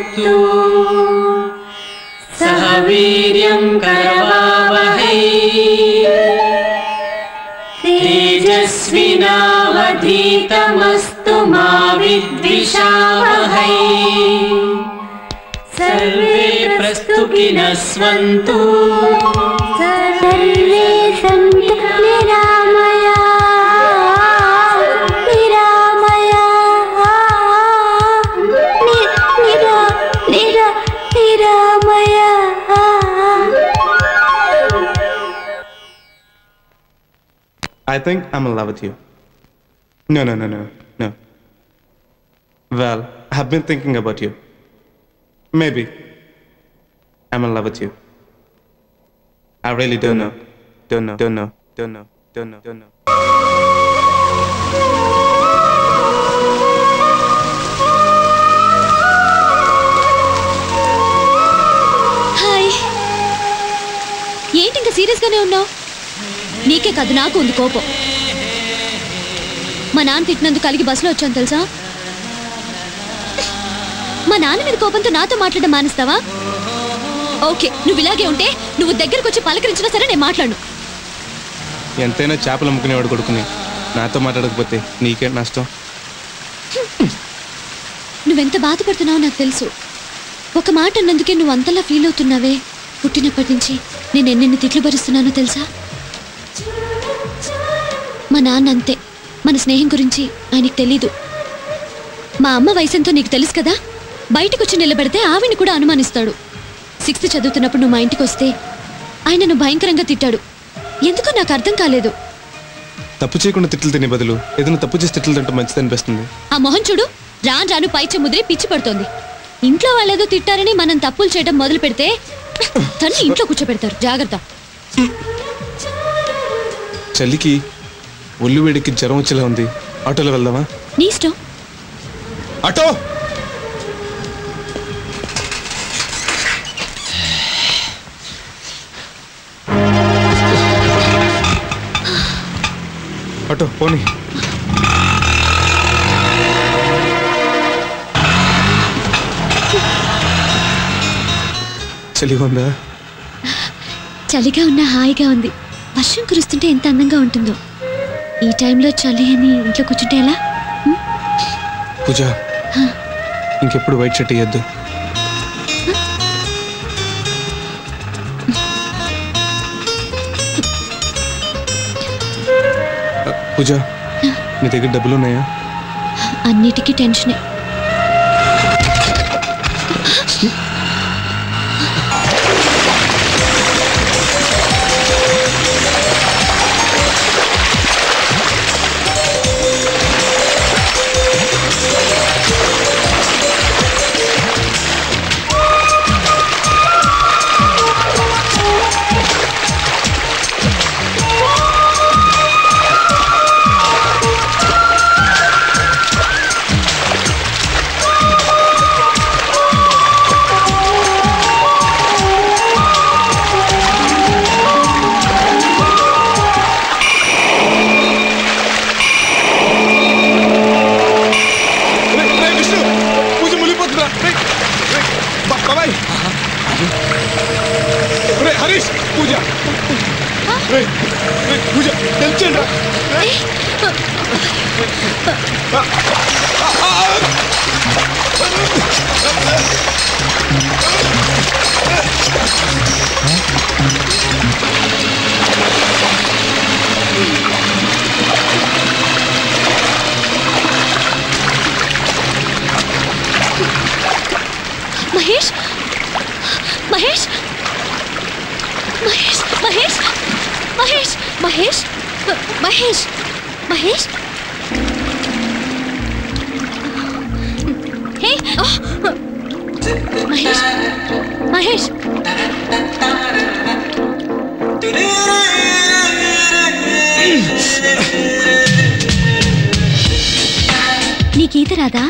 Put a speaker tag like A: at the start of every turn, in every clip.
A: भुनक्तु सह वीर्यं करवावहै तेजस्विनावधीतमस्तु मा विद्विषावहै सर्वे प्रस्तुकिनः स्वन्तु
B: सर्वे सन्तु निरामया निरामया निरामया
C: I think I'm in love with you. No. Well, I have been thinking about you. Maybe I'm in love with you. I really don't know.
D: Hi, ఏంటి ఇంకా సీరియస్గానే ఉన్నావు? నీకే కాదు, నాకు ఉంది కోపం. మా నాన్న తిట్టినందుకు కలిగి బస్సులో వచ్చాను తెలుసా? మా నాన్న మీద కోపంతో నాతో మాట్లాడడం మానేస్తావా? ఓకే, నువ్వు ఇలాగే ఉంటే నువ్వు దగ్గరకు వచ్చి పలకరించినా సరే నేను మాట్లాడు.
C: ఎంతైనా చేపలు అమ్ముకునేవాడు కొడుకుని నాతో మాట్లాడకపోతే నీకేంటి నష్టం?
D: నువ్వెంత బాధపడుతున్నావో నాకు తెలుసు. ఒక మాట అన్నందుకే నువ్వు అంతలా ఫీల్ అవుతున్నావే. పుట్టినప్పటి నుంచి నేను ఎన్నెన్ని తిట్లు భరిస్తున్నానో తెలుసా? మా నాన్న అంతే. మన స్నేహం గురించి ఆయనకు తెలీదు. మా అమ్మ వయసంతో నీకు తెలుసు కదా. బయటకు వచ్చి నిలబెడితే ఆవిని కూడా అనుమానిస్తాడు. 6th చదువుతున్నప్పుడు నువ్వు మా ఇంటికి వస్తే ఆయనను భయంకరంగా తిట్టాడు. ఎందుకో నాకు అర్థం కాలేదు.
C: తప్పు చేయకుండా తిట్లు తినే బదులు ఏదైనా తప్పు చేసి తిట్లు తింటే మంచిది అనిపిస్తుంది.
D: ఆ మొహం చూడు, రాను పైచ ముద్రే పిచ్చి పడుతోంది. ఇంట్లో వాళ్ళేదో తిట్టారని మనం తప్పులు చేయడం మొదలు పెడితే తన్ని ఇంట్లో కూర్చోబెడతారు. జాగ్రత్త.
C: చలికి ఒళ్ళు వేడికి జ్వరం వచ్చేలా ఉంది. ఆటోలో వెళ్దామా?
D: నీ ఇష్టం.
C: ఆటో. ఆటో పోనీ. చలిగా ఉందా?
D: చలిగా ఉన్నా హాయిగా ఉంది. వర్షం కురుస్తుంటే ఎంత అందంగా ఉంటుందో. ఈ టైంలో చలి అని ఇంట్లో కూర్చుంటే ఎలా?
C: పూజ, ఇంకెప్పుడు వైట్ షర్ట్ వేయద్దు. పూజ, నీ దగ్గర డబ్బులు ఉన్నాయా?
D: అన్నిటికీ టెన్షనే. మహేష్ మహేష్ మహేష్ మహేష్ మహేష్ మహేష్ మహేష్ మహేష్ హే మహేష్ మహేష్ నీకు ఈత రాదా?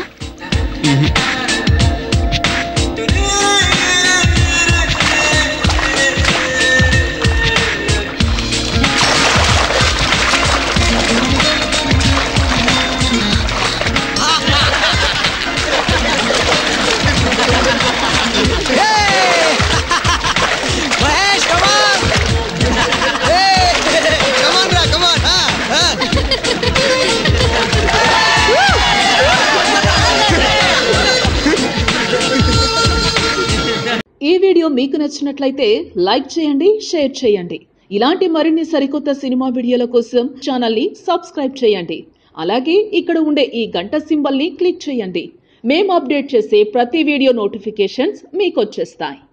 E: నచ్చినట్లయితే లైక్ చేయండి, షేర్ చేయండి. ఇలాంటి మరిన్ని సరికొత్త సినిమా వీడియోల కోసం ఛానల్ని సబ్స్క్రైబ్ చేయండి. అలాగే ఇక్కడ ఉండే ఈ గంట సింబల్ని క్లిక్ చేయండి. మేము అప్డేట్ చేసే ప్రతి వీడియో నోటిఫికేషన్స్ మీకు వచ్చేస్తాయి.